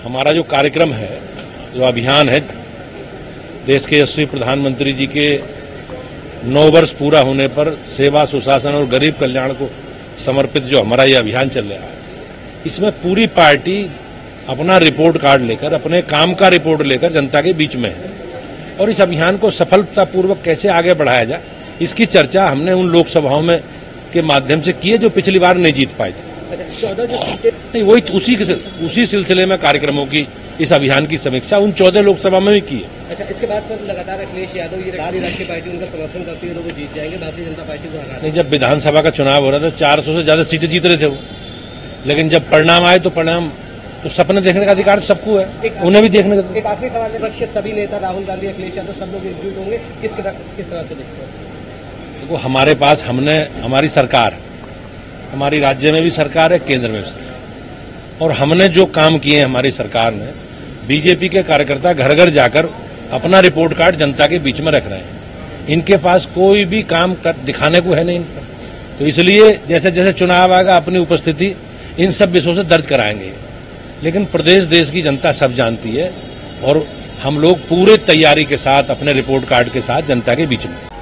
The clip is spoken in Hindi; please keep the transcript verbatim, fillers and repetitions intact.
हमारा जो कार्यक्रम है, जो अभियान है, देश के यशस्वी प्रधानमंत्री जी के नौ वर्ष पूरा होने पर सेवा, सुशासन और गरीब कल्याण को समर्पित जो हमारा ये अभियान चल रहा है, इसमें पूरी पार्टी अपना रिपोर्ट कार्ड लेकर, अपने काम का रिपोर्ट लेकर जनता के बीच में है और इस अभियान को सफलतापूर्वक कैसे आगे बढ़ाया जाए, इसकी चर्चा हमने उन लोकसभाओं में के माध्यम से की है जो पिछली बार नहीं जीत पाए थे। चौदह जो सीटें नहीं, वही उसी उसी सिलसिले में कार्यक्रमों की इस अभियान की समीक्षा उन चौदह लोकसभा में भी की है। अच्छा, इसके बाद सर लगातार अखिलेश यादव ये राष्ट्रीय पार्टी उनका समर्थन करती है तो वो जीत जाएंगे, भारतीय जनता पार्टी को हरा। नहीं, जब विधानसभा का चुनाव हो रहा था चार सौ से ज्यादा सीटें जीत रहे थे वो, लेकिन जब परिणाम आए तो परिणाम तो सपने देखने का अधिकार सबको है, उन्हें भी देखने का। एक आखिरी सवाल है, सभी नेता राहुल गांधी, अखिलेश यादव सब लोग एकजुट होंगे, किस तरह किस तरह से देखते हैं? देखो, हमारे पास हमने हमारी सरकार, हमारी राज्य में भी सरकार है, केंद्र में भी सरकार, और हमने जो काम किए हैं हमारी सरकार ने, बीजेपी के कार्यकर्ता घर घर जाकर अपना रिपोर्ट कार्ड जनता के बीच में रख रहे हैं। इनके पास कोई भी काम कर दिखाने को है नहीं, तो इसलिए जैसे जैसे चुनाव आएगा अपनी उपस्थिति इन सब विषयों से दर्ज कराएंगे। लेकिन प्रदेश देश की जनता सब जानती है और हम लोग पूरे तैयारी के साथ अपने रिपोर्ट कार्ड के साथ जनता के बीच में